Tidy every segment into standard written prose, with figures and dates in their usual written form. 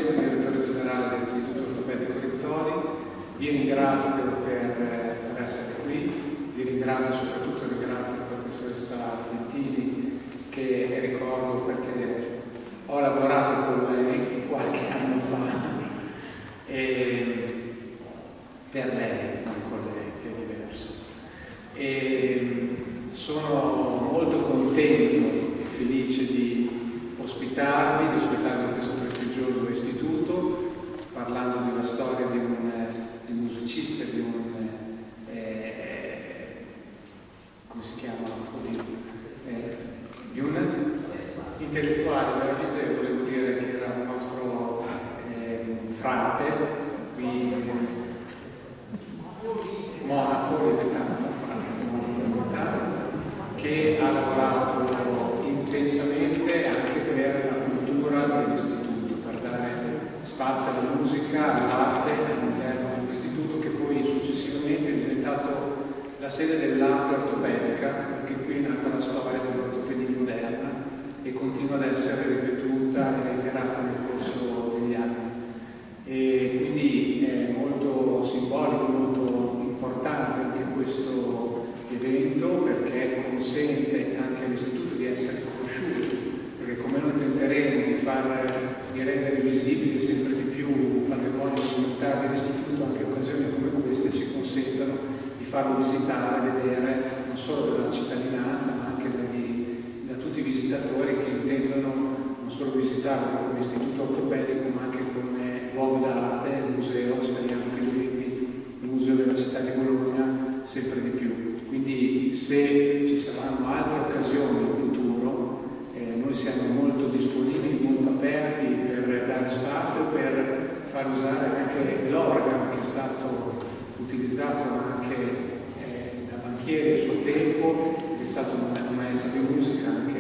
Massimo, direttore generale dell'Istituto Ortopedico Rizzoli. Vi ringrazio per essere qui, vi ringrazio soprattutto ringrazio la professoressa Lentini, che ricordo perché ho lavorato con lei qualche anno fa, e per lei, non con lei, che è diverso. E sono molto contento e felice di ospitarvi in questo prestigioso istituto, parlando della storia di un musicista, di un come si chiama? Di un intellettuale, veramente volevo dire che era il nostro frate qui Monaco, che ha lavorato intensamente anche per la cultura dell'istituto, per dare spazio alla musica, all'arte all'interno dell'istituto, che poi successivamente è diventato la sede dell'arte ortopedica, perché qui è nata la storia dell'ortopedia moderna e continua ad essere ripetuta e reiterata nel corso degli anni. E quindi è molto simbolico, molto importante anche questo evento, perché consente anche all'istituto di essere conosciuto, perché come noi tenteremo di rendere visibile sempre di più il patrimonio documentale dell'istituto, anche occasioni come queste ci consentono di farlo visitare, vedere non solo dalla cittadinanza ma anche da tutti i visitatori che intendono non solo visitarlo come istituto ortopedico ma anche come luogo d'arte, museo. Speriamo che diventi il museo della città di Bologna sempre di più. Quindi se ci saranno altre occasioni in futuro, noi siamo molto disponibili, molto aperti per dare spazio, per far usare anche l'organo che è stato utilizzato anche da Banchieri a suo tempo, è stato un maestro di musica anche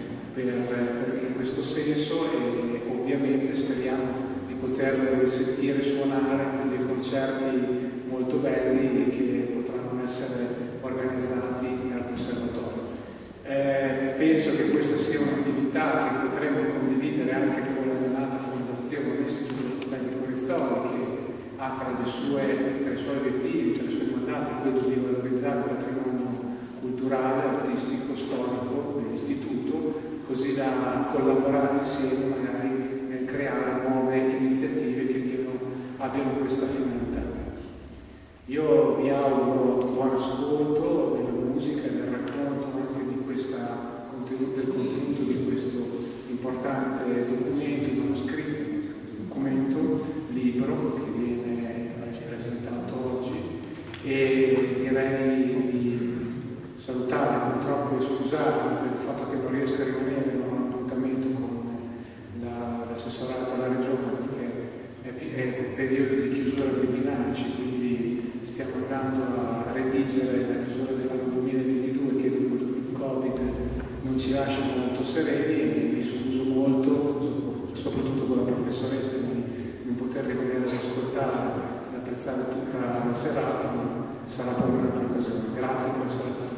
in questo senso, e ovviamente speriamo di poterlo risentire suonare con dei concerti molto belli che potranno essere organizzati dal Conservatorio. Penso che questa sia un'attività che potremmo condividere anche con la neonata fondazione dell'Istituto Ortopedico Rizzoli, che ha tra i suoi obiettivi, tra i suoi mandati, quello di valorizzare il patrimonio culturale, artistico, storico dell'istituto, così da collaborare insieme magari nel creare nuove iniziative che abbiano questa finalità. Io vi auguro buon ascolto della musica e del racconto anche del contenuto di questo importante libro che viene presentato oggi, e direi di salutare, purtroppo, e scusarmi per il fatto che non riesco a rimanere in un appuntamento con l'assessorato alla regione, perché è periodo di chiusura dei bilanci, quindi stiamo andando a redigere la chiusura dell'anno 2022, che dopo il Covid non ci lascia molto sereni, e mi scuso molto, soprattutto con la professoressa, di non poter rimanere ad ascoltare, ad apprezzare tutta la serata, ma sarà per un'altra occasione. Grazie per essere qui.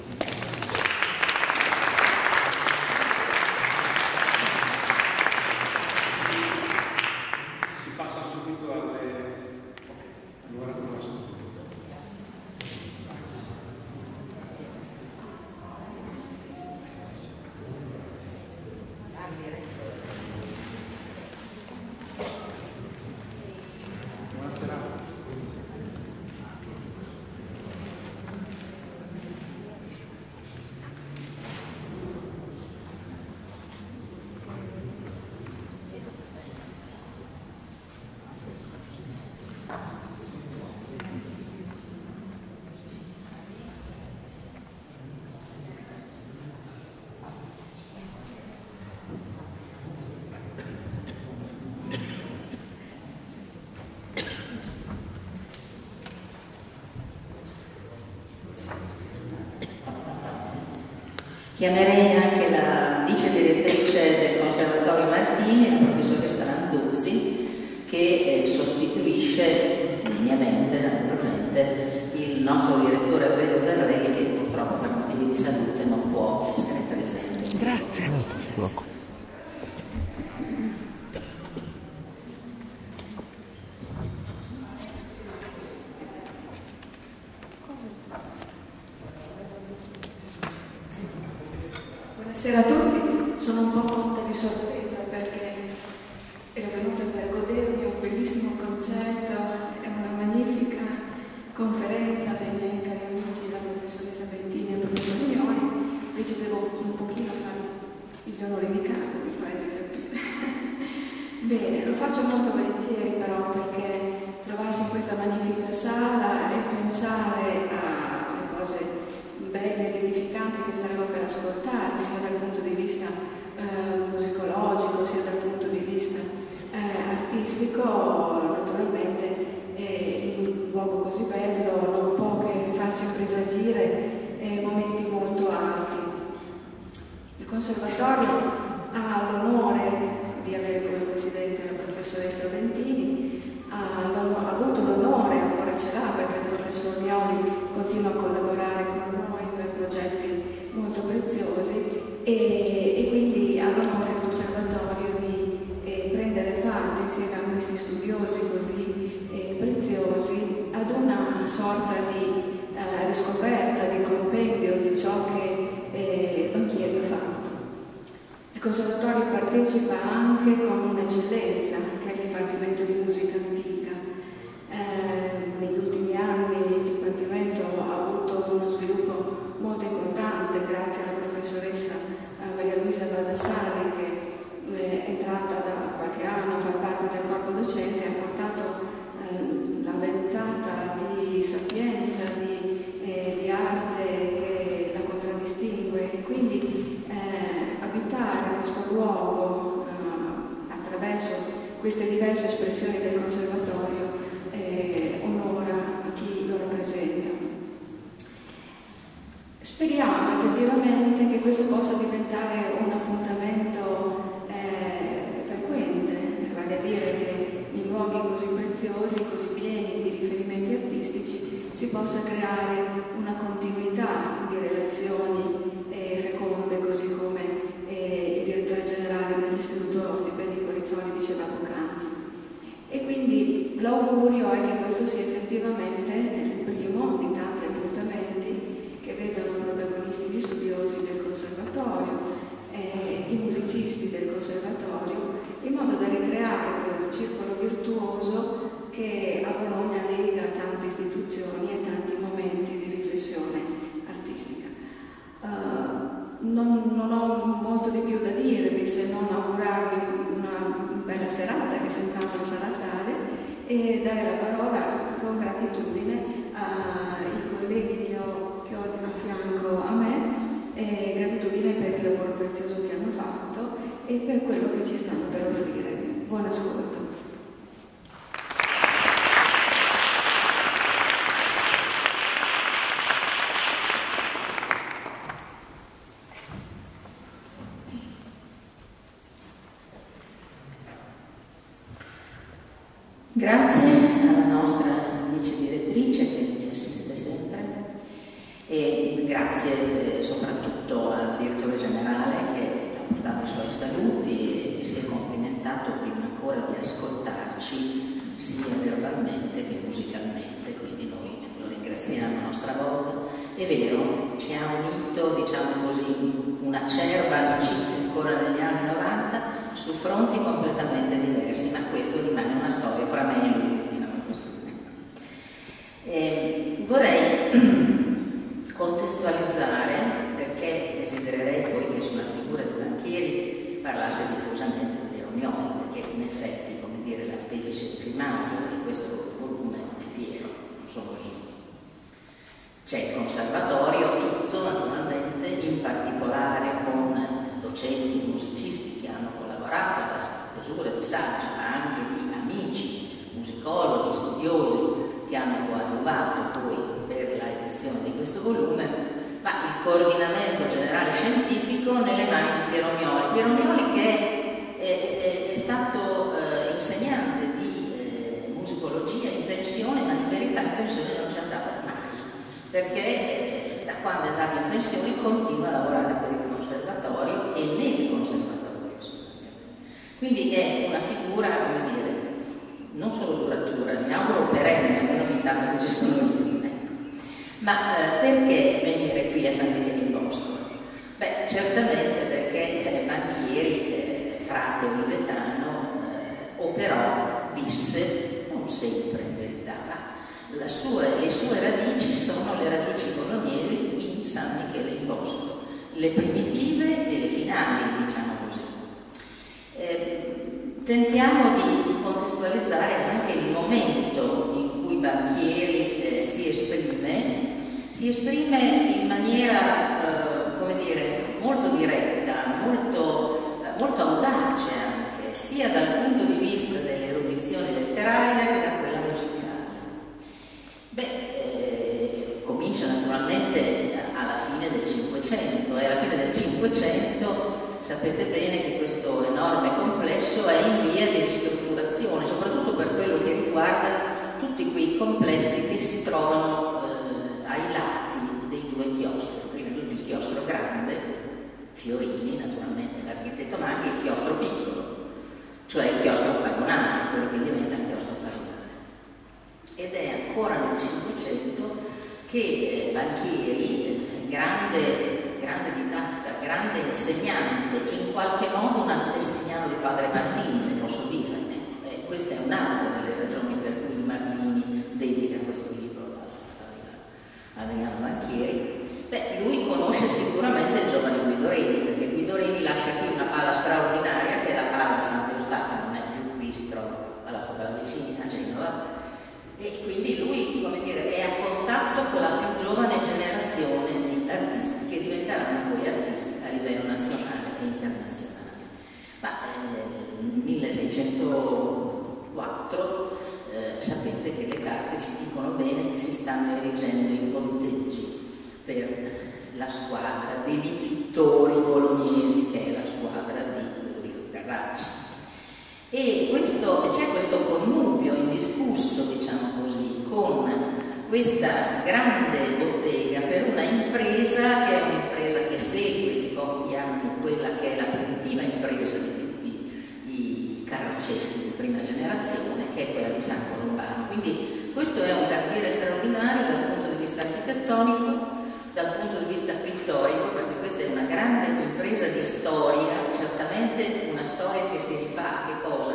Chiamerei anche la vice direttrice del Conservatorio Martini, la professoressa Landuzzi, che sostituisce degnamente, naturalmente, il nostro direttore Alfredo Zarrelli, che purtroppo per motivi di salute non può essere presente. Grazie. Buonasera a tutti, sono un po' colta di sorpresa perché ero venuta per godermi un bellissimo concerto e una magnifica conferenza dei miei cari amici, la professoressa Bettini e il professor Mignoli, invece devo un pochino fare gli onori di casa, mi pare di capire. Bene, lo faccio molto volentieri però perché trovarsi in questa magnifica sala e pensare alle cose belle ed edificanti che staremo per ascoltare, sia dal punto di vista musicologico, sia dal punto di vista artistico, naturalmente in un luogo così bello non può che farci presagire momenti molto alti. Il Conservatorio ha l'onore di avere come presidente la professoressa Ventini, ha avuto l'onore, ancora ce l'ha perché il professor Mignoli continua a collaborare con noi per progetti molto preziosi e quindi ha l'onore il Conservatorio di prendere parte insieme a questi studiosi così preziosi ad una sorta di riscoperta, di compendio di ciò che Banchieri ha fatto. Il Conservatorio partecipa anche con un'eccellenza che è il Dipartimento di Musica Antica. Negli ultimi anni il Dipartimento ha avuto uno sviluppo molto importante grazie alla professoressa Maria Luisa Baldassari che è entrata da qualche anno a far parte del corpo docente e ha portato la ventata di sapienza, di arte che la contraddistingue e quindi abitare questo luogo attraverso queste diverse espressioni del Conservatorio onora a chi lo rappresenta. Speriamo effettivamente che questo possa diventare un appuntamento frequente, vale a dire che in luoghi così preziosi, così pieni di riferimenti artistici, si possa creare una continuità di relazioni feconde, così come il direttore generale dell'Istituto Ortipedico Rizzoli diceva poc'anzi. E quindi l'augurio è che questo sia effettivamente il primo di tanti appuntamenti che vedono protagonisti gli studiosi del Conservatorio, i musicisti del Conservatorio, in modo da ricreare quel circolo virtuoso che a Bologna lega tante istituzioni e tanti momenti di riflessione artistica. Non ho molto di più da dirvi se non augurarvi una bella serata che senz'altro sarà tale e dare la parola con gratitudine ai colleghi che ho a fianco a me, gratitudine per il lavoro prezioso che hanno fatto e per quello che ci stanno per offrire. Buon ascolto. Grazie alla nostra vice direttrice che ci assiste sempre e grazie soprattutto al direttore generale che ha portato i suoi saluti e si è complimentato prima ancora di ascoltarci sia verbalmente che musicalmente, quindi noi lo ringraziamo a nostra volta. È vero, ci ha unito, diciamo così, una acerba amicizia ancora negli anni 90 su fronti completamente diversi, ma questo rimane una storia fra me e lui, diciamo così. Vorrei contestualizzare, perché desidererei poi che sulla figura di Banchieri parlasse diffusamente Piero Mignoli, perché in effetti, come dire, l'artefice primario di questo volume è Piero, non sono io. C'è il Conservatorio, tutto naturalmente, in particolare con docenti e musicisti che hanno collaborato alla stesura di saggi, ma anche di amici, musicologi, studiosi che hanno coadiuvato poi per la edizione di questo volume, ma il coordinamento generale scientifico nelle mani di Piero Mignoli. Piero Mignoli che è stato insegnante di musicologia in pensione, ma in verità in pensione non c'è andato mai, perché da quando è andato in pensione continua a lavorare per il Conservatorio e nel Conservatorio sostanzialmente. Quindi è una figura, come dire, non solo duratura, mi auguro perenne, almeno fin tanto che ci sono io. Ecco. Ma perché venire qui a San Michele in Bosco? Beh, certamente perché Banchieri, frate olivetano, operò, visse, non sempre in verità, ma le sue radici sono le radici bolognesi in San Michele in Bosco, le primitive e le finali, diciamo così. Tentiamo di contestualizzare anche il momento in cui Banchieri si esprime in maniera, come dire, molto diretta, molto audace anche, sia dal punto di vista dell'erudizione letteraria che da quella musicale. Comincia naturalmente alla fine del Cinquecento, e alla fine del Cinquecento sapete bene che questo enorme complesso è in via di ristrutturazione, soprattutto per quello che riguarda tutti quei complessi che si trovano ai lati dei due chiostri. Prima di tutto il chiostro grande, Fiorini naturalmente l'architetto, ma anche il chiostro piccolo, cioè il chiostro ottagonale, quello che diventa il chiostro ottagonale. Ed è ancora nel Cinquecento che Banchieri, grande didatta, grande insegnante, in qualche modo un antesignano di padre Martini, posso dire. Questa è un'altra delle ragioni per cui Martini dedica questo libro a Adriano Banchieri. Lui conosce sicuramente il giovane Guido Reni, perché Guido Reni lascia qui una pala straordinaria, che è la pala di Sant'Eustachio, non è più qui, si trova a Palazzo Pallavicini a Genova, e quindi lui, come dire, è a contatto con la più giovane generazione di artisti che diventeranno poi artisti a livello nazionale e internazionale. Ma nel 1604 sapete che le carte ci dicono bene che si stanno erigendo i ponteggi per la squadra degli pittori bolognesi, che è la squadra di Ludovico Carracci. E c'è questo connubio indiscusso, diciamo così, con questa grande bottega per una impresa che è un'impresa che segue di pochi anni quella che è la primitiva impresa di tutti i carracceschi di prima generazione, che è quella di San Colombano. Quindi questo è un cantiere straordinario dal punto di vista architettonico, dal punto di vista pittorico, perché questa è una grande impresa di storia, certamente una storia che si rifà a che cosa?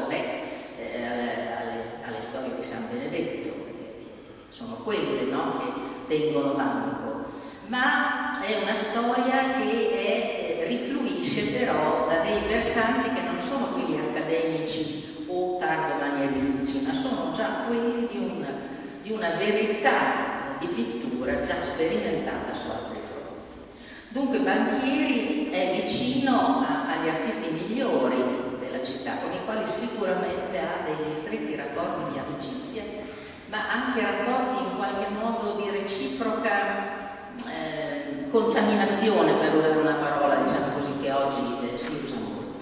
Alle storie di San Benedetto, perché sono quelle, no, che tengono banco, ma è una storia che rifluisce però da dei versanti che non sono quelli accademici o tardomanieristici, ma sono già quelli di una verità di pittura già sperimentata su altri fronti. Dunque Banchieri è vicino agli artisti migliori della città, con i quali sicuramente ha degli stretti rapporti di amicizia, ma anche rapporti in qualche modo di reciproca contaminazione, per usare una parola, diciamo così, che oggi si usa molto.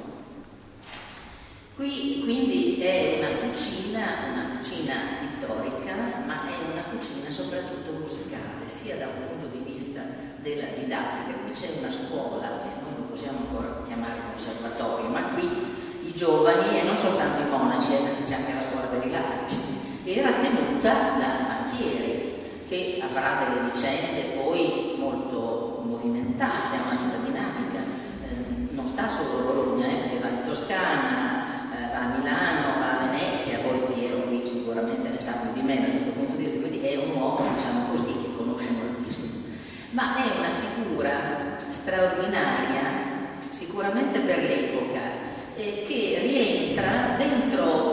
Qui quindi è una fucina pittorica, ma è una fucina soprattutto musicale, sia da un punto di vista della didattica. Qui c'è una scuola che non lo possiamo ancora chiamare conservatorio, ma qui i giovani, e non soltanto i monaci, perché c'è anche la scuola dei laici, era tenuta da Banchieri, che avrà delle vicende poi molto movimentate, ha una vita dinamica, non sta solo a Bologna, perché va in Toscana, va a Milano, va a Venezia, poi Piero qui sicuramente ne sa più di me da questo punto di vista, quindi è un uomo, diciamo così, che conosce moltissimo, ma è una figura straordinaria sicuramente per l'epoca, che rientra dentro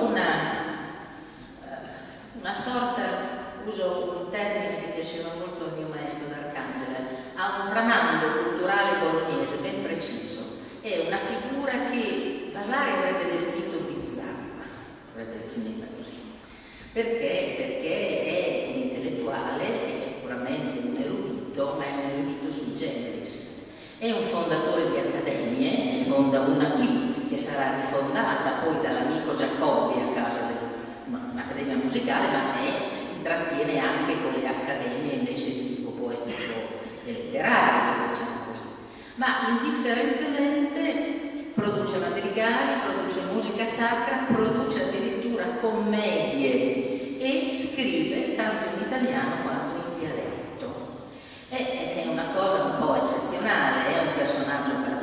una sorta, uso un termine che piaceva molto al mio maestro d'Arcangela, ha un tramando culturale bolognese ben preciso. È una figura che Vasari avrebbe definito bizzarra, avrebbe definita così, perché è un intellettuale, è sicuramente un erudito, ma è un erudito sui generis. È un fondatore di accademie, ne fonda una qui, che sarà rifondata poi dall'amico Giacobbi a casa dell'Accademia Musicale, ma si intrattiene anche con le accademie invece di tipo poetico e letterario, diciamo così. Ma indifferentemente produce madrigali, produce musica sacra, produce addirittura commedie e scrive tanto in italiano quanto in dialetto. È una cosa un po' eccezionale, è un personaggio particolare.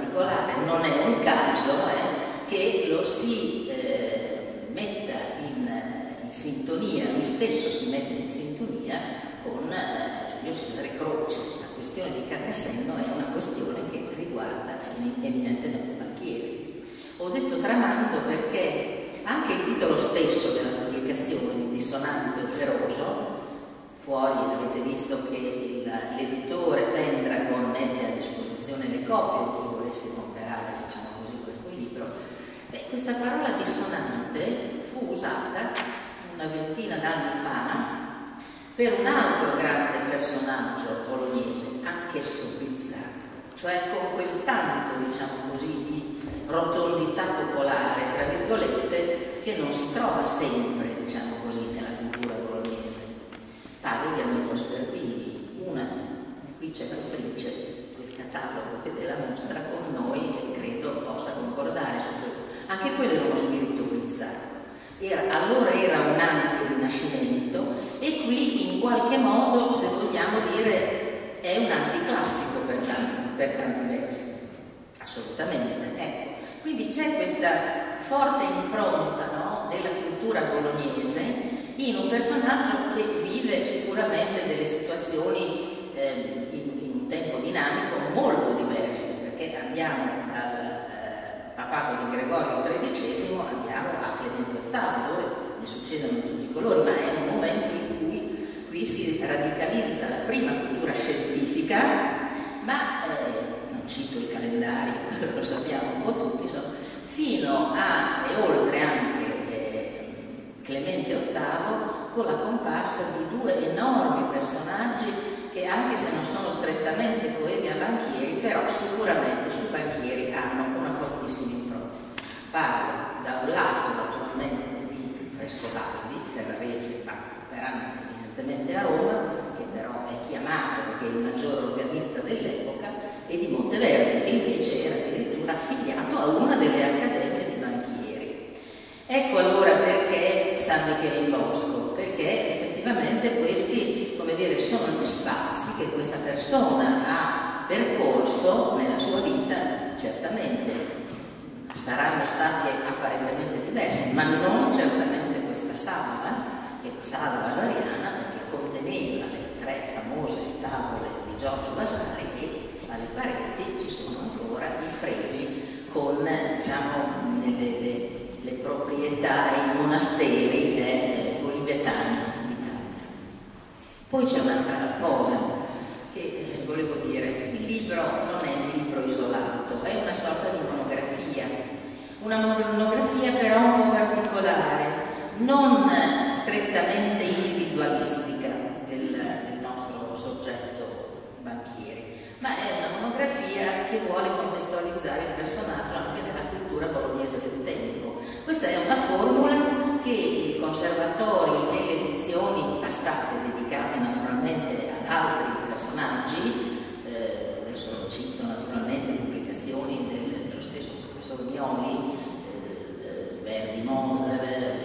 che lo si metta in sintonia, lui stesso si mette in sintonia con Giulio Cesare Croce. La questione di Cacassenno è una questione che riguarda eminentemente Banchieri. Ho detto tramando perché anche il titolo stesso della pubblicazione, Dissonante operoso, fuori avete visto che l'editore Pendragon mette a disposizione le copie, chi volesse comprare, diciamo così, questo libro. Questa parola dissonante fu usata una ventina d'anni fa per un altro grande personaggio bolognese, anch'esso bizzarro, cioè con quel tanto, diciamo così, di rotondità popolare, tra virgolette, che non si trova sempre, diciamo così, nella cultura bolognese. Parlo di Amico Spertini, una vice autrice del catalogo che della mostra con noi, e credo possa concordare su questo. Anche quello era uno spirito bizzarro. Allora era un anti-rinascimento e qui in qualche modo, se vogliamo dire, è un anticlassico per tanti versi. Assolutamente, ecco. Quindi c'è questa forte impronta, no, della cultura bolognese in un personaggio che vive sicuramente delle situazioni in un tempo dinamico molto diverse, perché andiamo dal papato di Gregorio XIII, andiamo a Clemente VIII, dove ne succedono tutti i colori, ma è un momento in cui qui si radicalizza la prima cultura scientifica, ma non cito il calendario, quello lo sappiamo un po' tutti, insomma, fino a e oltre anche Clemente VIII, con la comparsa di due enormi personaggi che, anche se non sono strettamente coevi a Banchieri, però sicuramente su Banchieri hanno una fortissima impronta. Parlo da un lato naturalmente di Frescobaldi, Ferrarese, ma operando evidentemente a Roma, che però è chiamato perché è il maggior organista dell'epoca, e di Monteverde, che invece era addirittura affiliato a una delle accademie di Banchieri. Ecco allora perché San Michele in Bosco, perché effettivamente questi, come dire, sono gli spazi che questa persona ha percorso nella sua vita. Certamente saranno stati apparentemente diversi, ma non certamente questa salva, che è la salva vasariana, perché conteneva le 3 famose tavole di Giorgio Vasari, e alle pareti ci sono ancora i fregi con, diciamo, le proprietà, i monasteri olivetani d'Italia. Poi c'è un'altra cosa che volevo dire: il libro non è un libro isolato, è una sorta di monografia però un po' particolare, non strettamente individualistica del nostro soggetto Banchieri, ma è una monografia che vuole contestualizzare il personaggio anche nella cultura bolognese del tempo. Questa è una formula che il Conservatorio, nelle edizioni passate dedicate naturalmente ad altri personaggi, adesso cito naturalmente pubblicazioni dello stesso professor Mioli, Verdi Moser,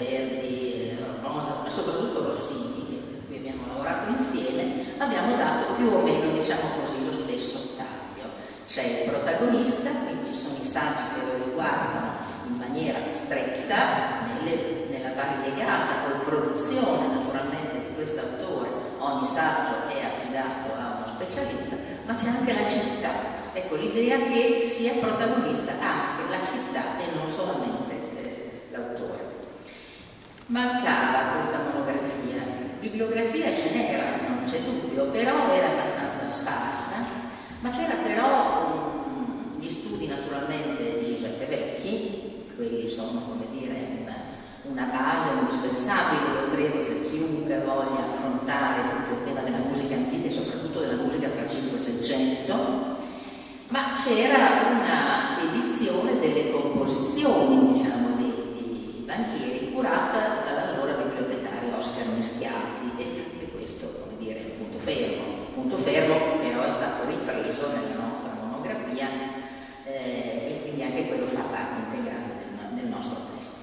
ma soprattutto Rossini, con cui abbiamo lavorato insieme, abbiamo dato più o meno, diciamo così, lo stesso taglio. C'è il protagonista, quindi ci sono i saggi che lo riguardano in maniera stretta, nella variegata poi produzione naturalmente di questo autore. Ogni saggio è affidato a uno specialista, ma c'è anche la città. Ecco, l'idea che sia protagonista anche la città e non solamente l'autore. Mancava questa monografia. Bibliografia ce n'era, non c'è dubbio, però era abbastanza sparsa, ma c'era però gli studi naturalmente di Giuseppe Vecchi, quelli sono, come dire, una base indispensabile, io credo, per chiunque voglia affrontare tutto il tema della musica antica e soprattutto della musica fra 5 e 600, ma c'era una edizione delle composizioni, diciamo, di Banchieri, curata dall'allora bibliotecario Oscar Mischiati, e anche questo, come dire, è un punto fermo, però è stato ripreso nella nostra monografia, e quindi anche quello fa parte integrante del nostro testo.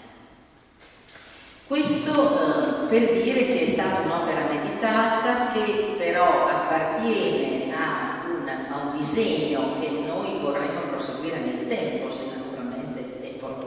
Questo per dire che è stata un'opera meditata, che però appartiene a un disegno che noi vorremmo proseguire nel tempo, se naturalmente è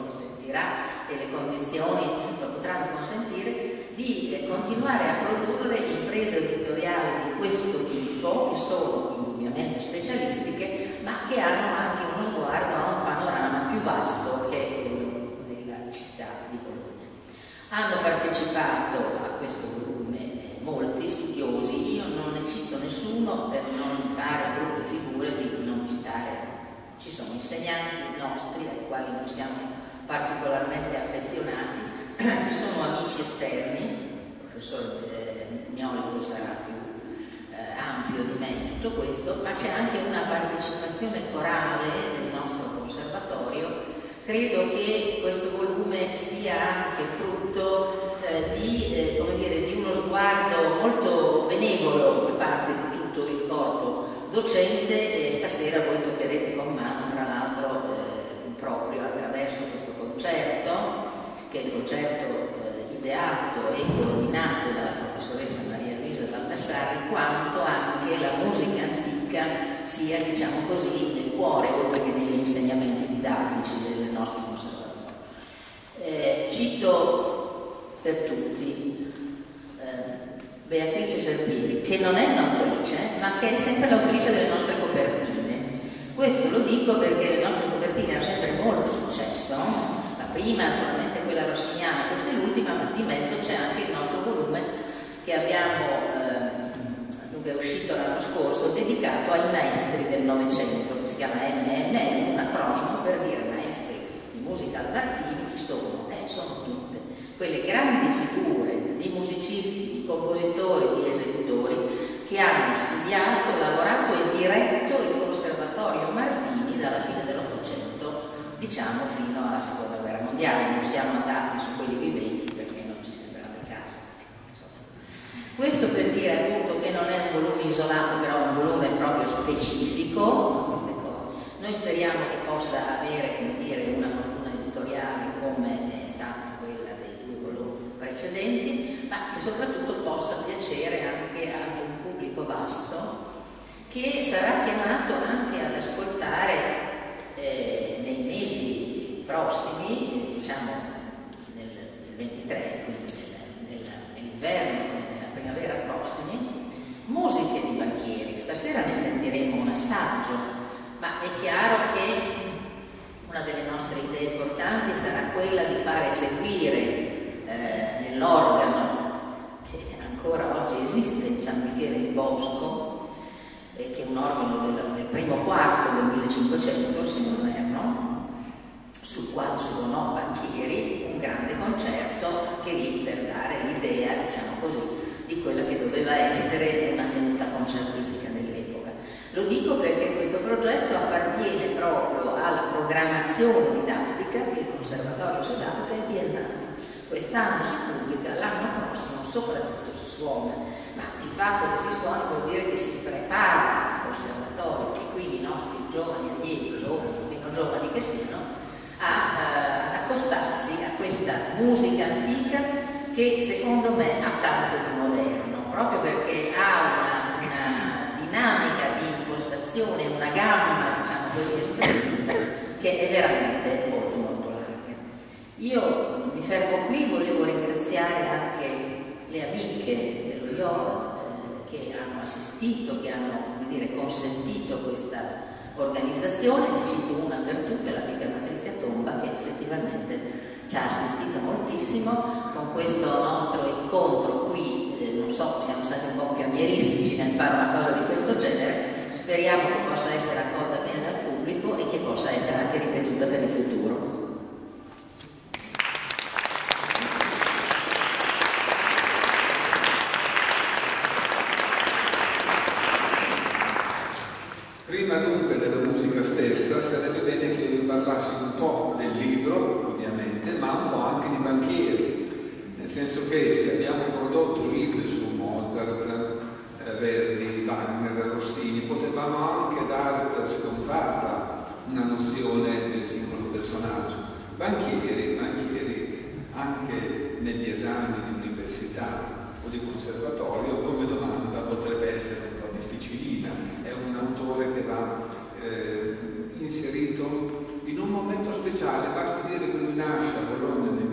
seguirà e le condizioni lo potranno consentire, di continuare a produrre imprese editoriali di questo tipo, che sono indubbiamente specialistiche, ma che hanno anche uno sguardo a un panorama più vasto che è quello della città di Bologna. Hanno partecipato a questo volume molti studiosi, io non ne cito nessuno per non fare brutte figure di non citare. Ci sono insegnanti nostri ai quali noi siamo particolarmente affezionati, ci sono amici esterni, il professor Mioli poi sarà più ampio di me in tutto questo, ma c'è anche una partecipazione corale del nostro conservatorio. Credo che questo volume sia anche frutto di uno sguardo molto benevolo da parte di tutto il corpo docente, e stasera voi toccherete con mano, fra l'altro, proprio attraverso questo concerto, che è il concerto ideato e coordinato dalla professoressa Maria Luisa Baldassarri, quanto anche la musica antica sia, diciamo così, nel cuore, oltre che negli insegnamenti didattici del nostro conservatorio. Cito per tutti Beatrice Serpieri, che non è un'autrice, ma che è sempre l'autrice delle nostre copertine. Questo lo dico perché le nostre copertine hanno sempre molto successo. La prima, naturalmente, è quella rossiniana, questa è l'ultima, ma di mezzo c'è anche il nostro volume che abbiamo, che è uscito l'anno scorso, dedicato ai maestri del Novecento, che si chiama MMM, un acronimo per dire maestri di musica al Martini. Chi sono? Sono tutte quelle grandi figure di musicisti, di compositori, di esecutori che hanno studiato, lavorato e diretto il Conservatorio Martini dalla fine dell'Ottocento, diciamo fino alla Seconda Guerra Mondiale. Non siamo andati su quelli viventi perché non ci sembrava il caso. Insomma. Questo per dire appunto che non è un volume isolato, però è un volume proprio specifico su queste cose. Noi speriamo che possa avere, come dire, una fortuna editoriale come è stata quella dei due volumi precedenti, ma che soprattutto possa piacere anche ad un pubblico vasto che sarà chiamato anche ad ascoltare nei mesi prossimi, diciamo nel 23, quindi nell'inverno e nella primavera prossimi, musiche di Banchieri. Stasera ne sentiremo un assaggio, ma è chiaro che una delle nostre idee importanti sarà quella di fare eseguire nell'organo che ancora oggi esiste in San Michele di Bosco, che è un organo del primo quarto del 1500, se non erro, sul quale suonò Banchieri un grande concerto, anche lì per dare l'idea, diciamo così, di quella che doveva essere una tenuta concertistica dell'epoca. Lo dico perché questo progetto appartiene proprio alla programmazione didattica che il Conservatorio si è dato, che è biennale. Quest'anno si pubblica, l'anno prossimo soprattutto si suona, ma il fatto che si suoni vuol dire che si prepara il Conservatorio e quindi i nostri giovani allievi, giovani o meno giovani che siano, ad accostarsi a questa musica antica che secondo me ha tanto di moderno, proprio perché ha una dinamica di impostazione, una gamma, diciamo così, espressiva, che è veramente molto molto larga. Io mi fermo qui, volevo ringraziare anche le amiche dello IOR che hanno assistito, che hanno, come dire, consentito questa organizzazione. Ne cito una per tutte, l'amica Patrizia Tomba, che effettivamente ci ha assistito moltissimo con questo nostro incontro qui. Non so, siamo stati un po' pionieristici nel fare una cosa di questo genere, speriamo che possa essere accolta bene dal pubblico e che possa essere anche ripetuta per il futuro. Prima dunque della musica stessa sarebbe bene che io vi parlassi un po' del libro, ovviamente, ma un po' anche di Banchieri, nel senso che se abbiamo prodotto libri su Mozart, Verdi, Wagner, Rossini, potevamo anche dare per scontata una nozione del singolo personaggio. Banchieri, anche negli esami di università o di conservatorio, come domanda potrebbe essere un po' difficilina. È un autore che va inserito in un momento speciale. Basti dire che lui nasce a Bologna nel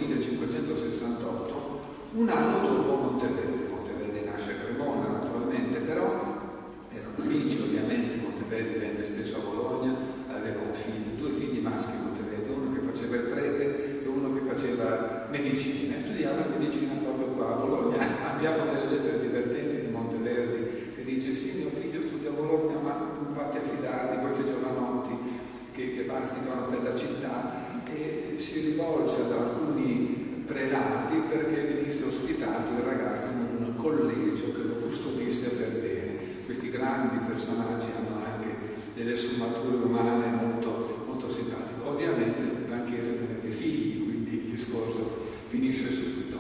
1568, un anno dopo Monteverdi. Monteverdi nasce a Cremona naturalmente, però erano amici ovviamente. Monteverdi venne spesso a Bologna, aveva un figlio, 2 figli maschi Monteverdi, uno che faceva il prete e uno che faceva medicina, e studiava medicina proprio qua a Bologna. Abbiamo delle lettere divertenti di Monteverdi che dice: sì, mio figlio studia a Bologna, ma non fate affidare di questi giovanotti che bazzicano per la città, e si rivolse ad alcuni prelati perché venisse ospitato il ragazzo in un collegio che lo custodisse per bene. Questi grandi personaggi hanno anche delle sfumature umane molto, molto simpatiche. Ovviamente il banchiere non aveva figli, quindi il discorso finisce subito.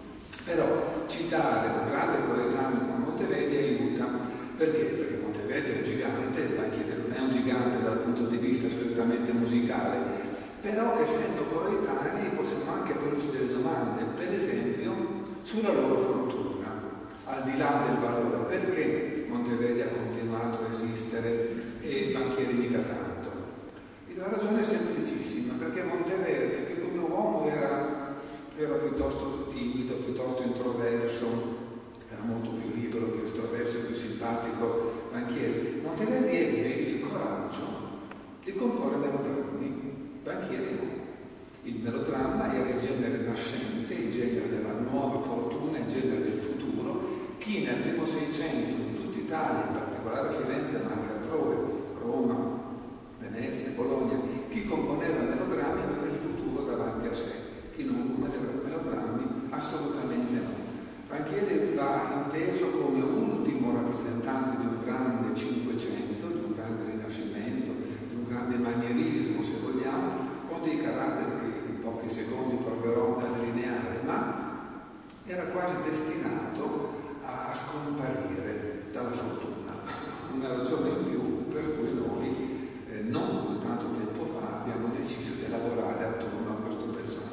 Però citare un grande coetaneo come Monteverdi aiuta. Perché? Perché Monteverdi è un gigante, il banchiere non è un gigante dal punto di vista strettamente musicale, però essendo coetanei possiamo anche porci delle domande, per esempio sulla loro fortuna, al di là del valore. Perché Monteverdi ha continuato a esistere e i banchieri mica tanto? La ragione è semplicissima, perché Monteverdi, che come uomo era piuttosto timido, piuttosto introverso, era molto più libero, più estroverso, più simpatico banchiere. Monteverdi ebbe il coraggio di comporre melodrammi, banchieri no. Il melodramma era il genere nascente, il genere della nuova fortuna, il genere del futuro. Chi nel primo Seicento in tutta Italia, in particolare a Firenze ma anche altrove, Roma, Venezia, Bologna, chi componeva melodrammi aveva il futuro davanti a sé. Chi non componeva melodrammi assolutamente no. Banchieri va inteso come ultimo rappresentante di un grande Cinquecento, di un grande Rinascimento, di un grande manierismo, se vogliamo, con dei caratteri che in pochi secondi proverò a delineare, ma era quasi destinato a scomparire dalla fortuna. Una ragione in più per cui noi, non tanto tempo fa, abbiamo deciso di lavorare attorno a questo personaggio.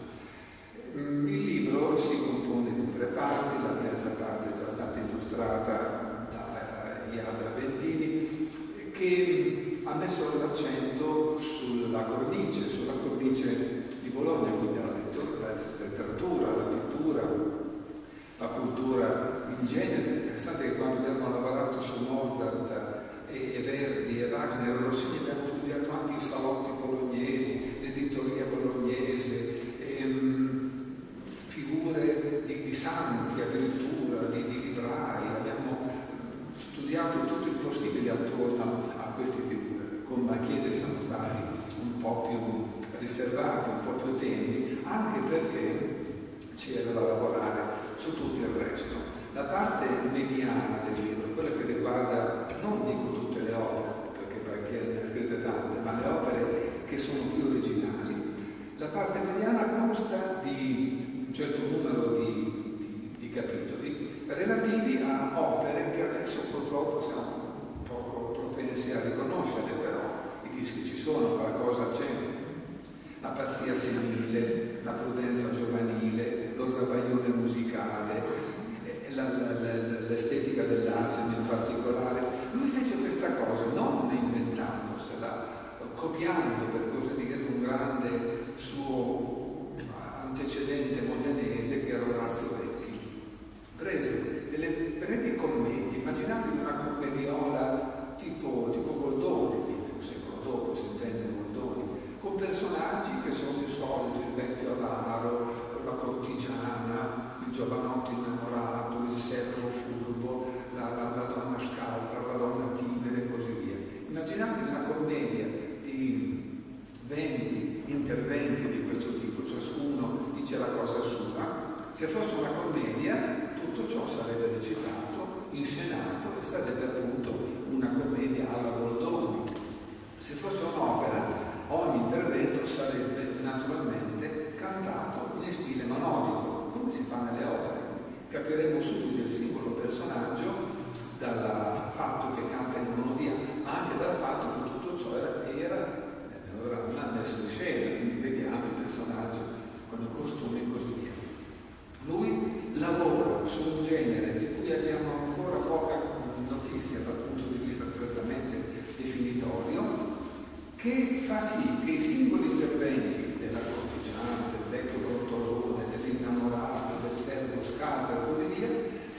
Il libro si compone di 3 parti, la terza parte è già stata illustrata da Iadra Bentini, che ha messo l'accento sulla cornice di Bologna, quindi la letteratura, la pittura, la cultura in genere. Pensate che quando abbiamo lavorato su Mozart e Verdi e Wagner e Rossini abbiamo studiato anche i salotti bolognesi, l'editoria bolognese, figure di santi addirittura, di librai. Abbiamo studiato tutto il possibile attorno a queste figure, con banchieri siamo stati un po' più riservati, un po' più tempi, anche perché c'era da lavorare su tutto il resto. La parte mediana del libro, quella che riguarda, non dico tutte le opere, perché banchieri ne ha scritte tante, ma le opere che sono più originali, la parte mediana consta di un certo numero di capitoli relativi a opere che adesso purtroppo siamo un poco propensi a riconoscere, però i dischi ci sono, qualcosa c'è. La pazzia senile, la prudenza giovanile, lo sbavaglione musicale, l'estetica dell'asino in particolare. Lui fece questa cosa non inventandosela, copiando, per così dire, un grande suo antecedente modenese che era Orazio Vecchi. Prese delle brevi commedie, immaginatevi una commediola tipo Goldoni, un secolo dopo si intende Goldoni, con personaggi che sono di solito il vecchio avaro, la cortigiana, il giovanotto innamorato, il servo furbo, la donna scaltra, la donna timida e così via. Immaginatevi una commedia di 20 interventi di questo tipo, ciascuno dice la cosa sua. Se fosse una commedia, tutto ciò sarebbe recitato, inscenato e sarebbe appunto una commedia alla Goldoni. Se fosse un'opera, ogni intervento sarebbe naturalmente cantato in stile monodico, come si fa nelle opere. Capiremo subito il singolo personaggio dal fatto che canta in monodia, ma anche dal fatto che tutto ciò era messo in scena, quindi vediamo il personaggio con i costumi e così via. Lui lavora su un genere di cui abbiamo ancora poca notizia dal punto di vista strettamente definitorio, che fa sì che i singoli interventi della cortigiana, del vecchio brontolone, dell'innamorato, del servo scatto e così via,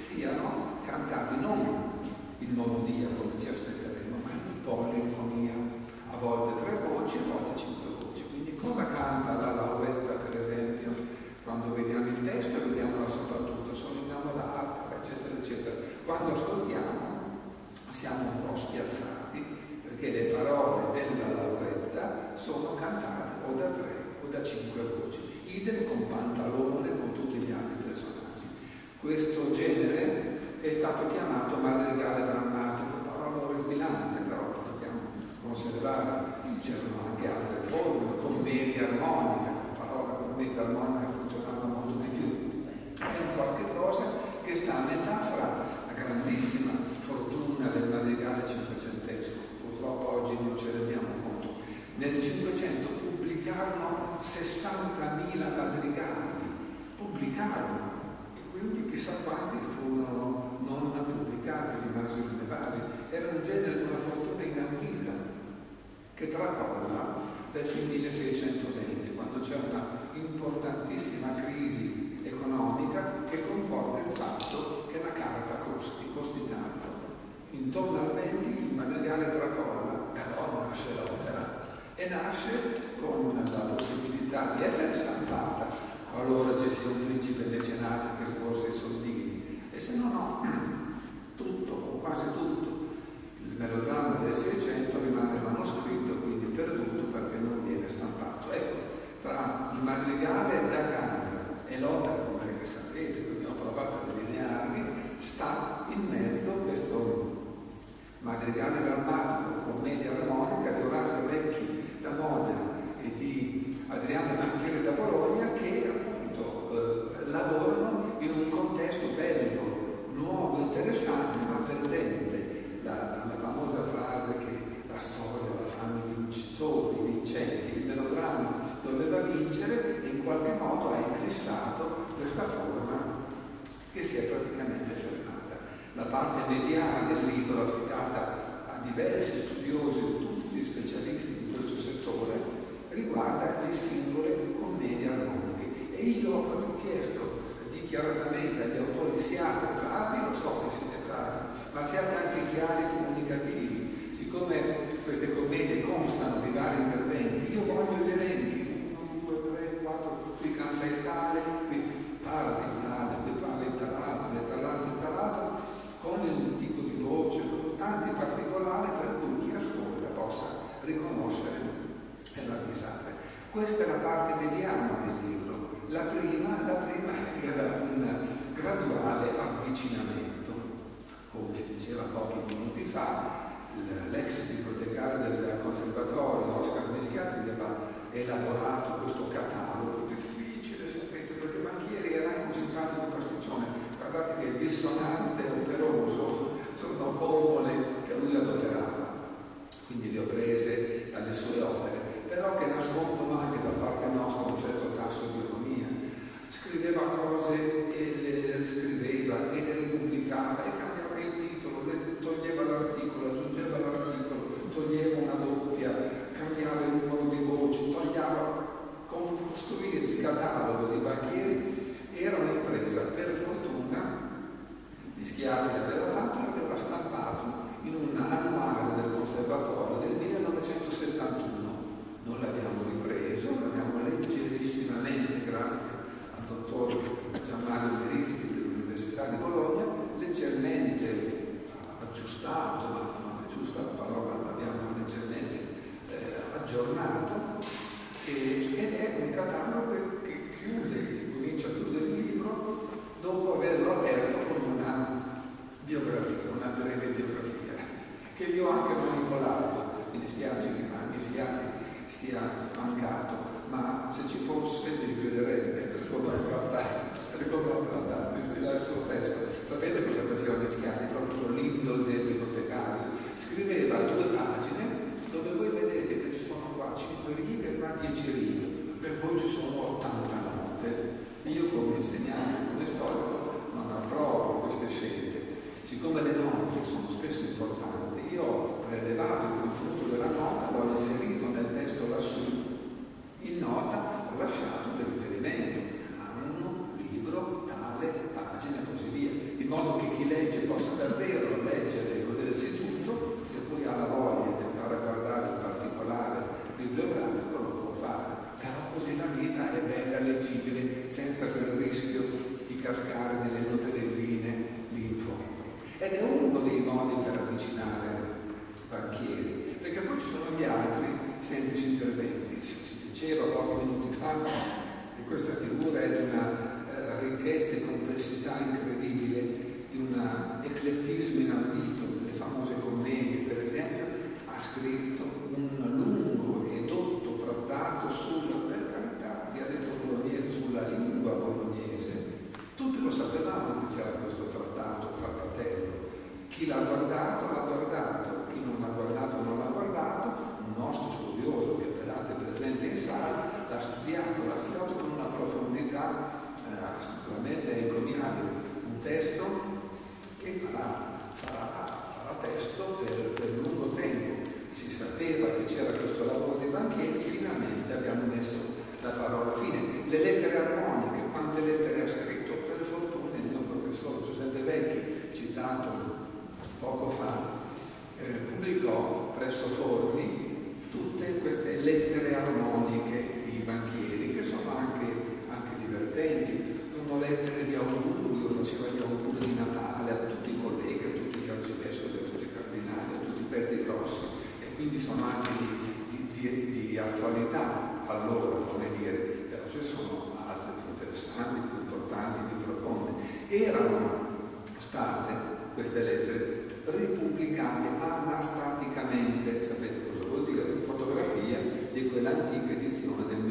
siano cantati non in monodia come ci aspetteremo, ma in polinfonia, a volte 3 voci, a volte 5 voci. Quindi cosa canta la Lauretta, per esempio, quando vediamo il testo e vediamola soprattutto, sono innamorata, eccetera, eccetera. Quando ascoltiamo siamo un po' spiazzati, perché le parole della Lauretta sono cantate o da 3 o da 5 voci, idem con Pantalone, con tutti gli altri personaggi. Questo genere è stato chiamato madrigale drammatico, parola orripilante, però dobbiamo conservare. C'erano anche altre forme, commedia armonica, la parola commedia armonica funzionava molto di più. È un qualche cosa che sta a metà fra la grandissima fortuna del madrigale cinquecentesco. Purtroppo oggi non ce ne rendiamo conto. Nel Cinquecento pubblicarono 60.000 madrigali, pubblicarono, e quindi chissà quanti furono non pubblicati, rimasero inevasi. Era un genere di una fortuna inaudita che tracolla verso il 1620, quando c'è una importantissima crisi economica che comporta il fatto che la carta costi tanto. Intorno al 20 il madrigale tracolla, però nasce l'opera e nasce con la possibilità di essere stampata qualora ci sia un principe mecenate che sborsa i soldini, e se no, tutto o quasi tutto il melodramma del Seicento rimane manoscritto, quindi perduto perché non viene stampato. Ecco, tra il madrigale da camera e l'opera, come sapete, che abbiamo provato a delinearvi, sta in mezzo questo madrigale drammatico, commedia armonica di Orazio Vecchi da Modena e di Adriano Banchieri da Bologna, che appunto lavorano in un contesto bello, nuovo, interessante, ma perdente. La famosa frase che la storia la fanno i vincitori, i vincenti, il melodramma doveva vincere, in qualche modo ha eclissato questa forma che si è praticamente fermata. La parte mediana del libro, affidata a diversi studiosi, tutti specialisti di questo settore, riguarda le singole commedie armoniche. E io ho chiesto dichiaratamente agli autori: siate bravi, lo so che siete bravi, ma siate anche chiari e comunicativi. Siccome queste commedie constano di vari interventi, io voglio gli elenchi, 1, 2, 3, 4, qui canta il tale, qui parla il tale, qui parla il talato, il talato, con un tipo di voce, con tanti particolari per cui chi ascolta possa riconoscere e ravvisare. Questa è la parte mediana del libro. La prima era un graduale avvicinamento. Come si diceva pochi minuti fa, l'ex bibliotecario del conservatorio Oscar Mischiati aveva elaborato questo catalogo difficile, sapete, perché Banchieri era un simpatico pasticcione. Guardate che dissonante e operoso sono formule che lui adoperava, quindi le ho prese dalle sue opere, però che nascondono anche da parte nostra un certo tasso di ironia. Scriveva cose e le riscriveva e le ripubblicava e cambiava il titolo, toglieva l'articolo, aggiungeva l'articolo, toglieva una doppia, cambiava il numero di voci, toglieva. Costruire il catalogo di Banchieri era un'impresa. Per fortuna Mischiati l'aveva fatto e l'aveva stampato in un annuario del conservatorio del 1971. Non l'abbiamo ripreso, l'abbiamo leggerissimamente, grazie al dottor Gianmario Merizzi dell'Università di Bologna, leggermente aggiustato, ma non è giusta la parola, l'abbiamo leggermente aggiornato, ed è un catalogo che comincia a chiudere il libro dopo averlo aperto con una biografia, una breve biografia, che vi ho anche manipolato. Mi dispiace che Mischiati sia mancato, ma se ci fosse mi sgriderebbe come ha trattato il suo testo. Sapete cosa faceva Mischiati? Proprio l'indole del bibliotecario. Scriveva 2 pagine dove voi vedete che ci sono qua 5 righe e qua 10 righe, e poi ci sono 80 note. Io come insegnante, come storico, non approvo queste scelte. Siccome le note sono spesso importanti, io ho prelevato il contenuto della nota, l'ho inserito nel lassù. In nota ho lasciato del riferimento, anno, libro, tale, pagina e così via, in modo che chi legge possa davvero leggere e godersi tutto. Se poi ha la voglia di andare a guardare il particolare bibliografico lo può fare, però così la vita è bella, leggibile, senza quel rischio di cascare nelle notelline lì in fondo. Ed è uno dei modi per avvicinare banchieri, perché poi ci sono gli altri semplici interventi. Si diceva pochi minuti fa che questa figura è di una ricchezza e complessità incredibile, di un eclettismo inaudito. Le famose commedie, per esempio, ha scritto un lungo e dotto trattato sulla, per carità, dialetto bolognese, sulla lingua bolognese. Tutti lo sapevamo che c'era questo trattatello. Chi l'ha guardato, chi non l'ha guardato non l'ha guardato. Un nostro studioso, che peraltro è presente in sala, l'ha studiato con una profondità assolutamente encomiabile. Un testo che farà testo per lungo tempo. Si sapeva che c'era questo lavoro dei banchieri, finalmente abbiamo messo la parola fine. Le lettere armoniche, quante lettere ha scritto? Per fortuna il mio professore Giuseppe Vecchi, citato poco fa, pubblicò presso Forni tutte queste lettere armoniche di banchieri, che sono anche divertenti. Sono lettere di augurio, faceva gli auguri di Natale a tutti i colleghi, a tutti gli arcivescovi, a tutti i cardinali, a tutti i pezzi grossi, e quindi sono anche di attualità allora, come dire, però ci sono altre più interessanti, più importanti, più profonde. Erano state queste lettere ripubblicate anastaticamente, sapete cosa vuol dire? Fotografia di quell'antica edizione del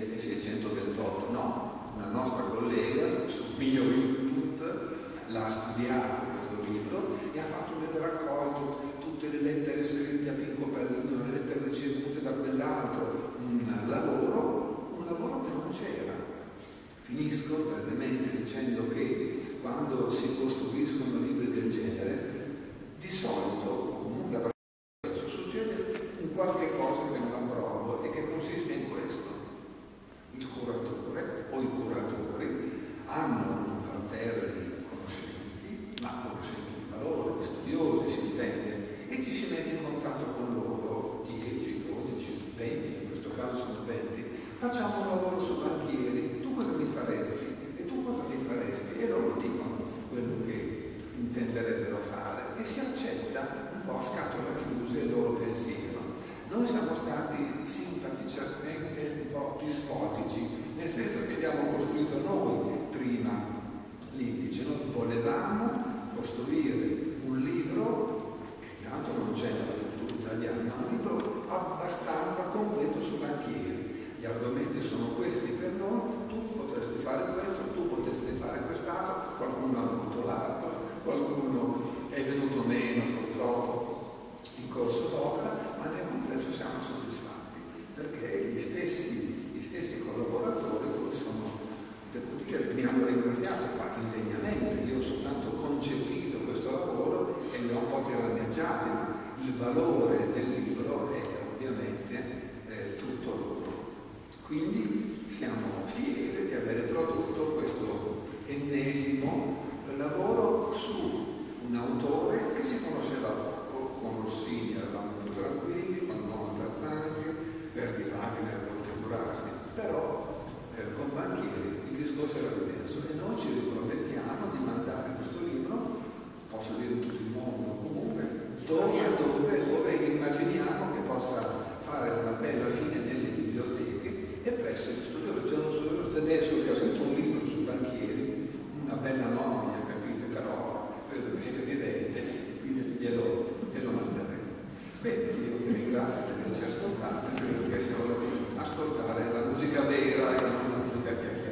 1628. No, una nostra collega, su mio input, l'ha studiato questo libro e ha fatto un raccolto, tutte le lettere scritte a Pinco Pallino, le lettere ricevute da quell'altro, un lavoro che non c'era. Finisco brevemente dicendo che quando si costruiscono libri del genere, di solito, o comunque adesso, succede un qualche cosa che non approvo e che consiste in questo. Il curatore o i curatori hanno un parterre di conoscenti, ma conoscenti di valore, di studiosi, si intende, e ci si mette in contatto con loro, 10, 12, 20, in questo caso sono 20, facciamo un lavoro su banchieri, tu cosa mi faresti? E tu cosa mi faresti? E loro dicono quello che intenderebbero fare e si accetta un po' a scatola chiusa il loro pensiero. Noi siamo stati simpaticamente un po' dispotici, nel senso che abbiamo costruito noi prima l'indice. Noi volevamo costruire un libro, che tanto non c'è nella cultura italiana, un libro abbastanza completo su banchieri. Gli argomenti sono questi per noi, tu potresti fare questo, tu potresti fare quest'altro, qualcuno ha avuto l'arco, qualcuno è venuto meno purtroppo in corso d'opera, ma nel complesso siamo soddisfatti, perché gli stessi collaboratori poi sono, devo dire, mi hanno ringraziato qua indegnamente. Io ho soltanto concepito questo lavoro e li ho un po' tiranneggiati, ma il valore del libro è ovviamente tutto loro. Quindi siamo fieri di aver prodotto questo ennesimo lavoro su un autore che si conosceva poco. Con Rossini eravamo più tranquilli, con Mozart anche, Verdi Wagner può figurarsi, però con Banchieri il discorso era diverso e noi ci ripromettiamo di mandare questo libro, posso dire in tutto il mondo comunque, dove immaginiamo che possa fare una bella fine nelle biblioteche e presso gli studiosi. C'è uno studioso tedesco che ha scritto un libro su Banchieri, una bella noia, capite, però credo che sia evidente, quindi glielo manderemo. Bene, io vi ringrazio per averci ascoltato e credo che sia ora di ascoltare la musica vera e non la musica chiacchierata.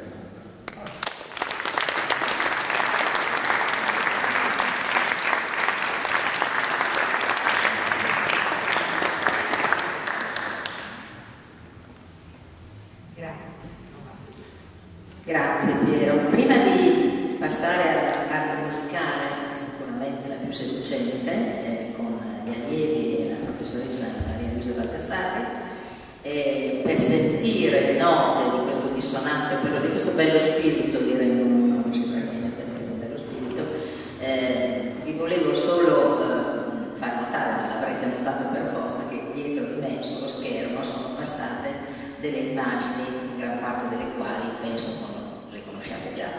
Grazie Piero. Prima di passare alla parte musicale, sicuramente la più seducente, con gli allievi e la professoressa Maria Luisa Baldassarri, per sentire le note di questo dissonante, però di questo bello spirito, direi, non ci un bello spirito, vi volevo solo far notare, ma l'avrete notato per forza, che dietro di me sullo schermo sono passate delle immagini, in gran parte delle quali penso le conosciate già.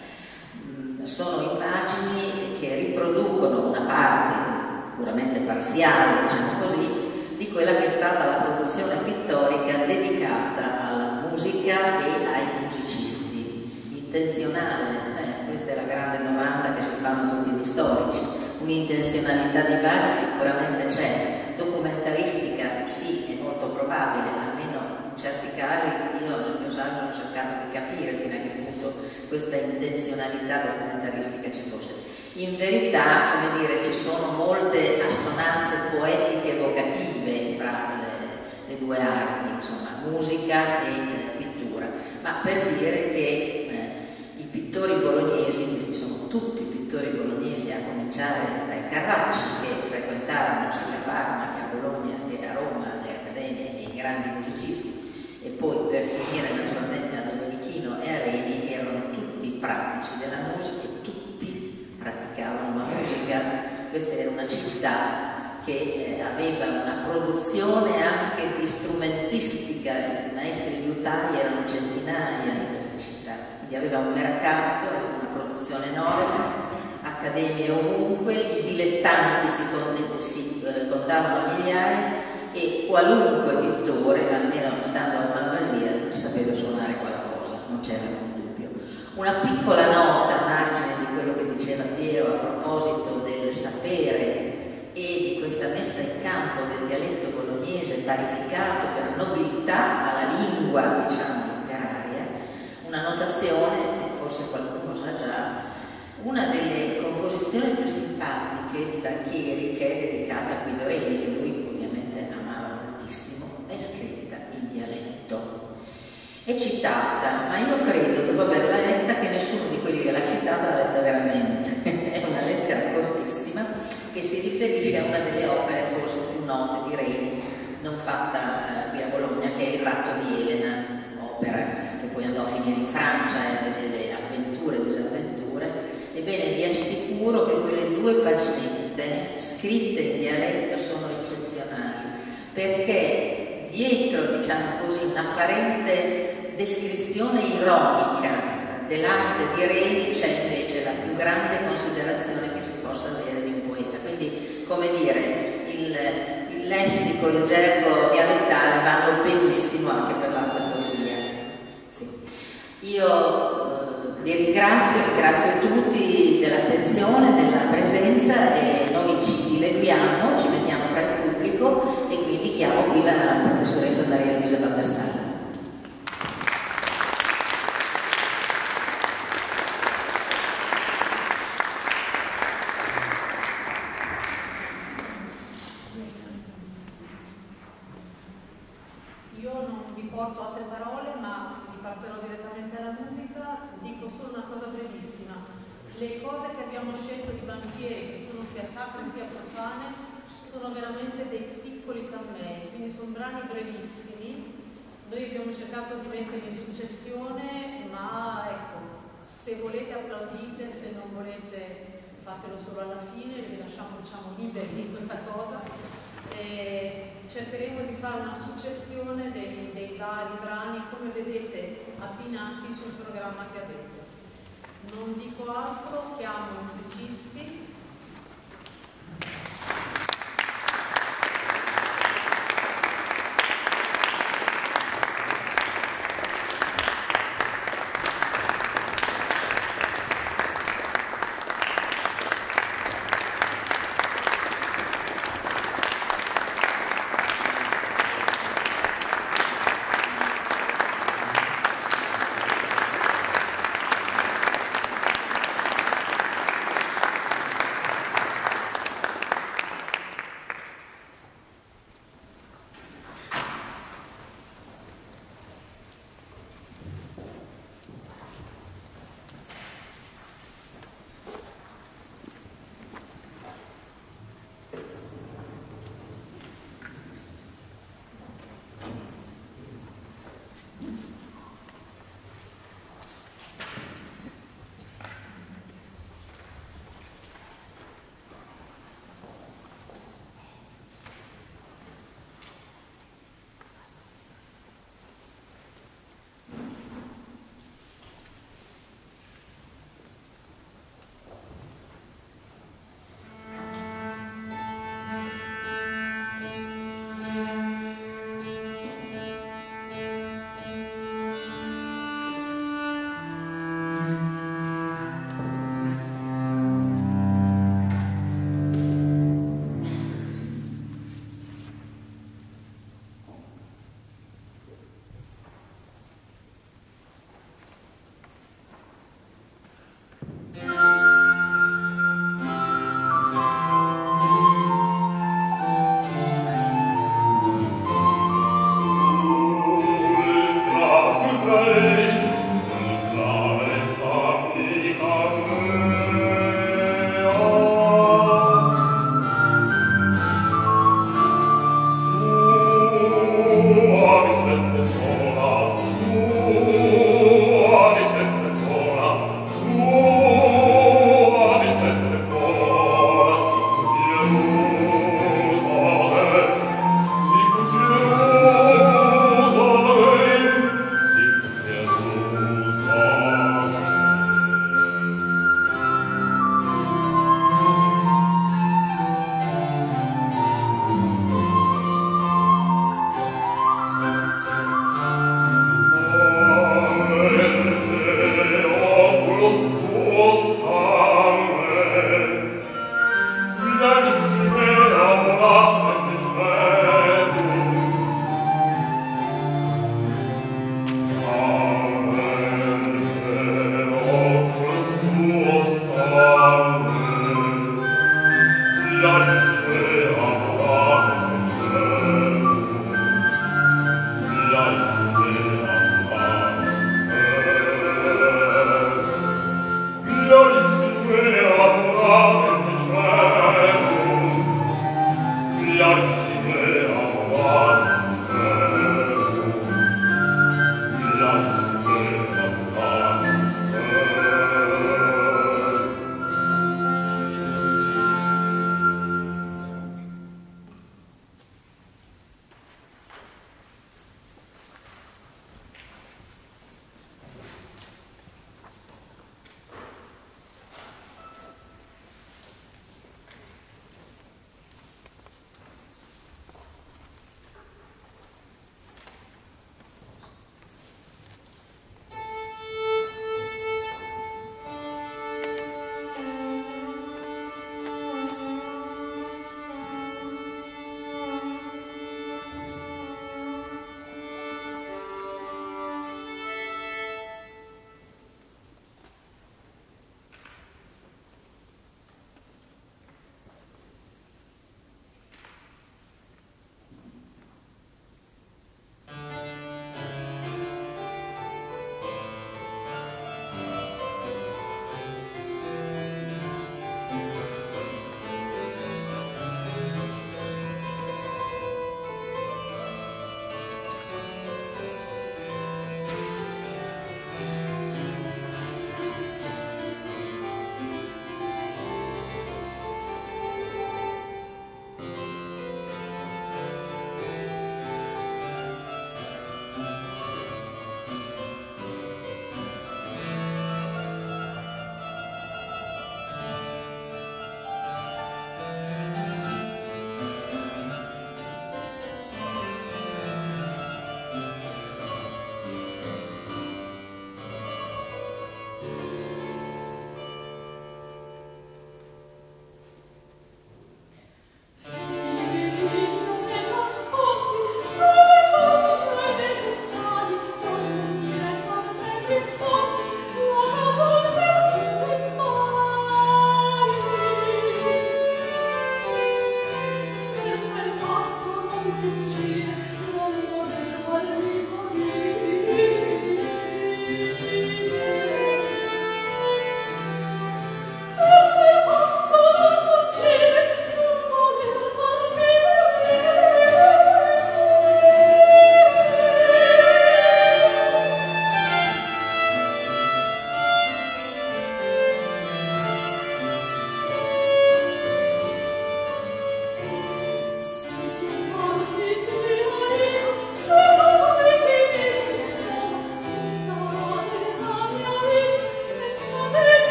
Sono immagini che riproducono una parte puramente parziale, diciamo così, di quella che è stata la produzione pittorica dedicata alla musica e ai musicisti. Intenzionale? Questa è la grande domanda che si fanno tutti gli storici. Un'intenzionalità di base sicuramente c'è, documentaristica sì, è molto probabile, almeno in certi casi io nel mio saggio ho cercato di capire fino a che punto questa intenzionalità documentaristica ci fosse. In verità, come dire, ci sono molte assonanze poetiche evocative fra le due arti, insomma, musica e pittura, ma per dire che i pittori bolognesi, questi sono tutti pittori bolognesi, a cominciare dai Carracci, che frequentarono sia a Parma che a Bologna che a Roma le accademie e i grandi musicisti, e poi per finire naturalmente a Domenichino e a Reni, erano tutti pratici della musica e tutti praticavano la musica. Questa era una città che aveva una produzione anche di strumentistica, i maestri liutai erano centinaia in questa città, quindi aveva un mercato, aveva una produzione enorme, accademie ovunque, i dilettanti si contavano a migliaia e qualunque pittore, almeno stando a Malvasia, sapeva suonare qualcosa, non c'era alcun dubbio. Una piccola nota a margine di quello che diceva Piero a proposito del sapere e di questa messa in campo del dialetto bolognese parificato per nobiltà alla lingua, diciamo, letteraria, una notazione che forse qualcuno sa già. Una delle composizioni più simpatiche di Banchieri, che è dedicata a Guido Reni, che lui ovviamente amava moltissimo, è scritta in dialetto. È citata, ma io credo, dopo averla letta, che nessuno di quelli che l'ha citata l'ha letta veramente. È una lettera cortissima che si riferisce a una delle opere forse più note di Reni, non fatta qui a Bologna, che è Il ratto di Elena, opera che poi andò a finire in Francia e delle avventure e disavventure. Ebbene, vi assicuro che quelle due paginette scritte in dialetto sono eccezionali, perché dietro, diciamo così, un'apparente descrizione ironica dell'arte di Reni c'è invece la più grande considerazione che si possa avere di un poeta. Quindi, come dire, il lessico, il gergo dialettale vanno benissimo anche per l'alta poesia. Sì. Io vi ringrazio tutti dell'attenzione, della presenza, e noi ci dileguiamo, ci mettiamo fra il pubblico e quindi chiamo qui la professoressa Maria Luisa Baldassarre. Io non vi porto altre parole, ma vi partirò direttamente alla musica. Dico solo una cosa brevissima. Le cose che abbiamo scelto di Banchieri, che sono sia sacre sia profane, sono veramente dei piccoli cammei, quindi sono brani brevissimi. Noi abbiamo cercato di metterli in successione, ma ecco, se volete applaudite, se non volete fatelo solo alla fine, vi lasciamo, diciamo, liberi di questa cosa. E cercheremo di fare una successione dei vari brani, come vedete, abbinati sul programma che avete. Non dico altro, chiamo i musicisti.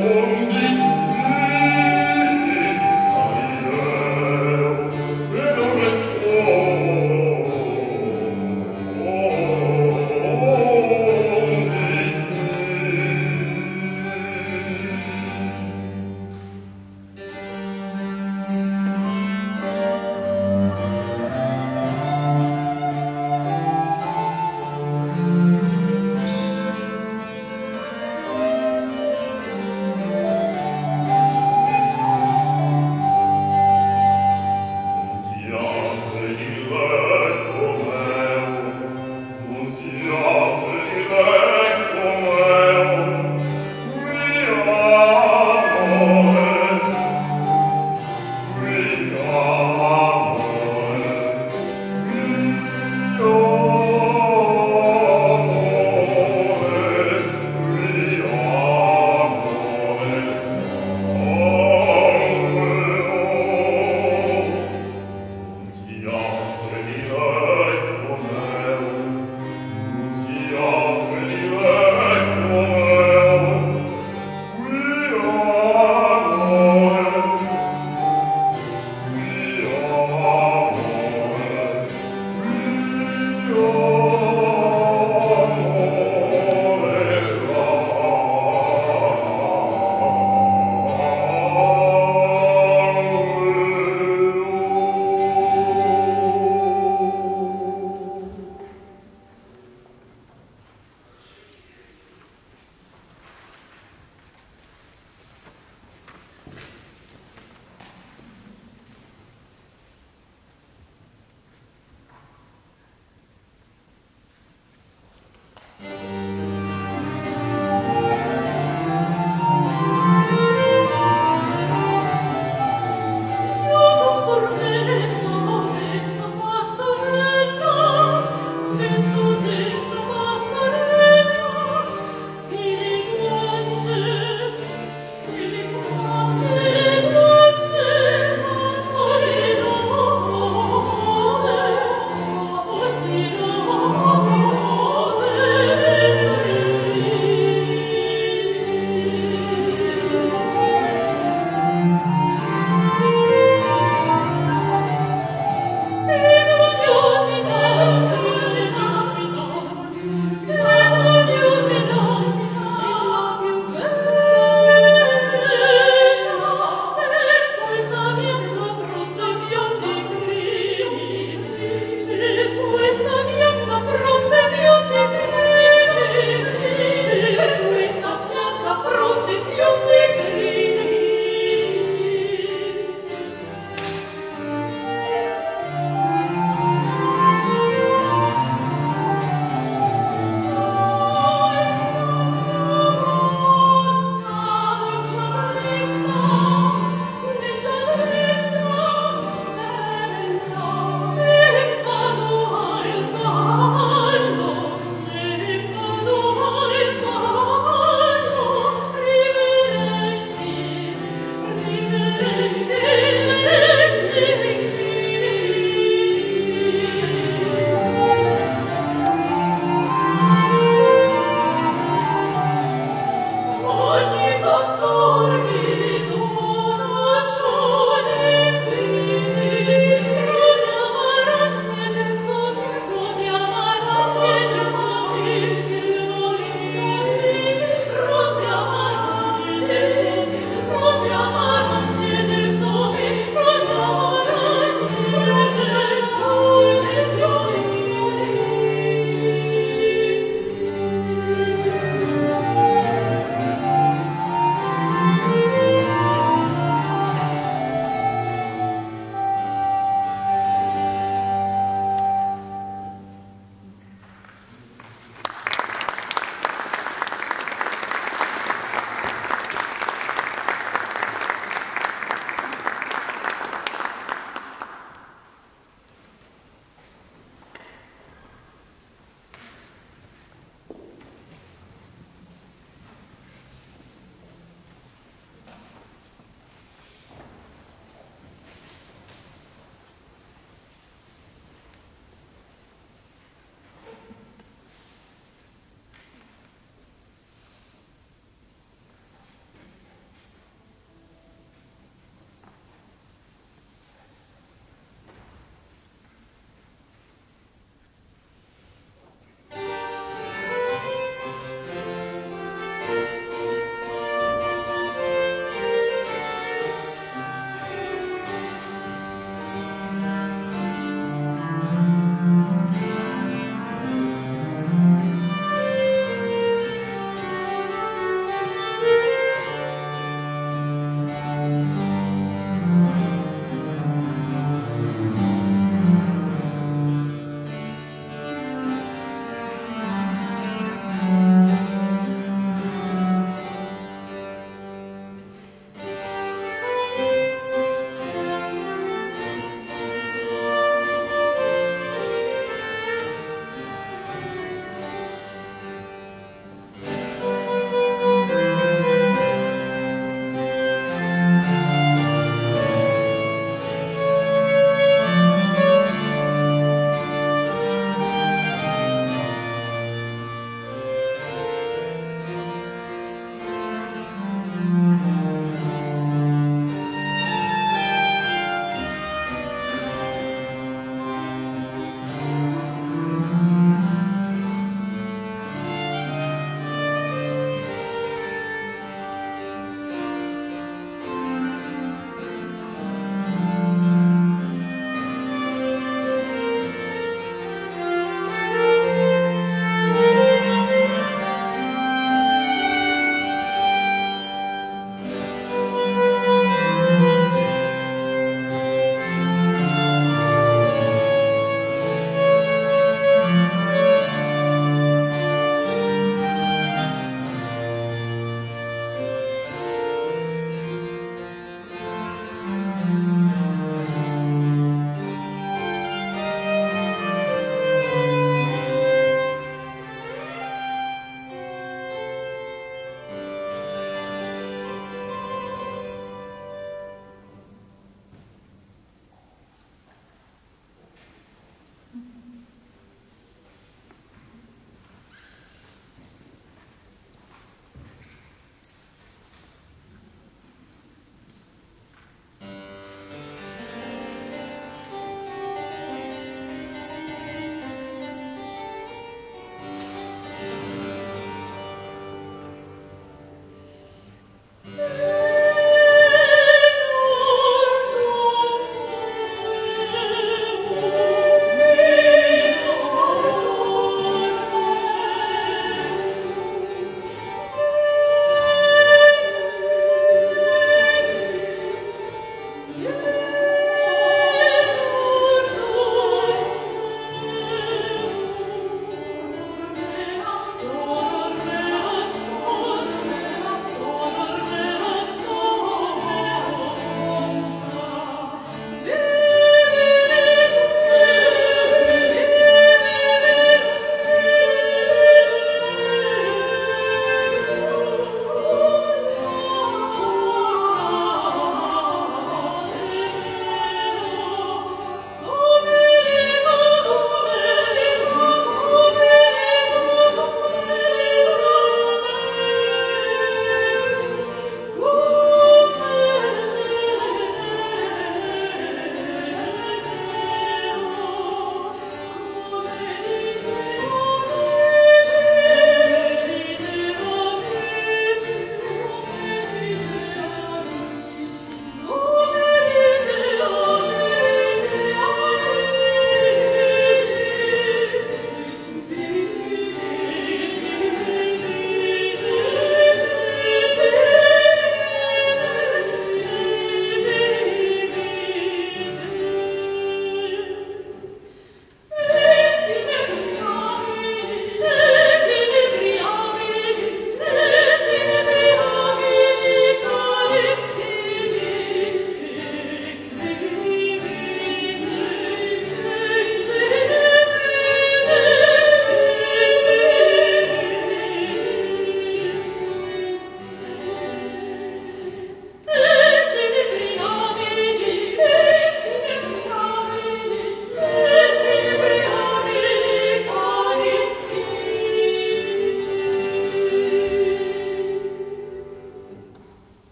un